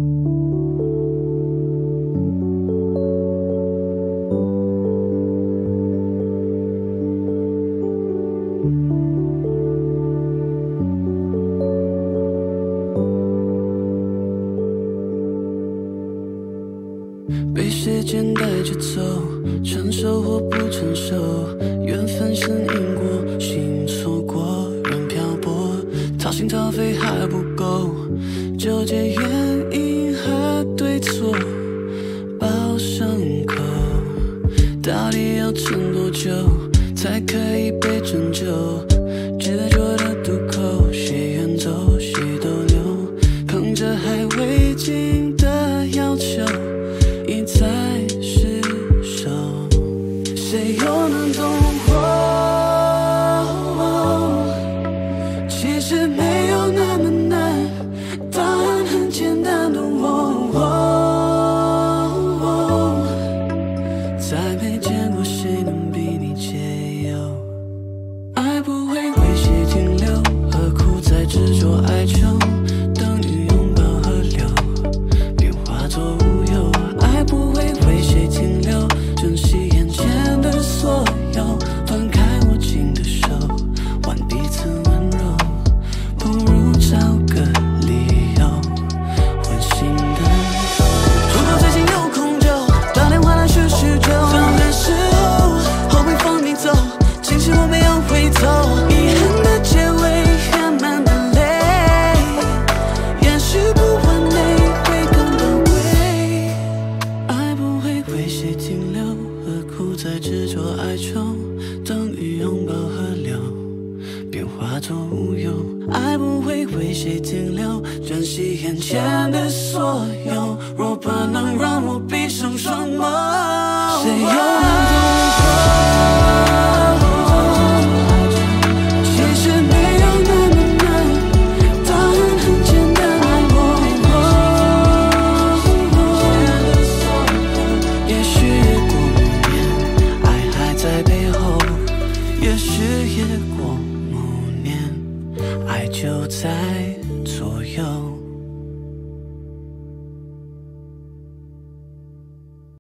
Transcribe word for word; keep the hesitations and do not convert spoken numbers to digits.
被时间带着走，成熟或不成熟，缘分是因果，心错过，人漂泊，掏心掏肺还不够，纠结原因和对错，包伤口，到底要撑多久才可以被拯救？执着的渡口，谁远走谁逗留，扛着还未尽的要求，一再失手，谁又能懂我？其实没有那么难，答案很简单的我，再没见过谁能比你解忧。爱不会为谁停留，何苦再执着哀求？等于拥抱河流，便化作乌有。不会为谁停留，珍惜眼前的所有，放开握紧的手，换彼此温柔，不如找个理由温馨的。如果最近有空就打电话来叙叙旧，放的时候后悔放你走，其实我没有回头，遗憾的结尾圆满的泪，也许不完美会更宝贵。为谁停留，何苦再执着哀求？等于拥抱河流，便化作乌有。爱不会为谁停留，珍惜眼前的所有。若不能让我闭上双眸，谁又能懂我？其实没有那么难，答案很简单。也许夜过暮年，爱就在左右。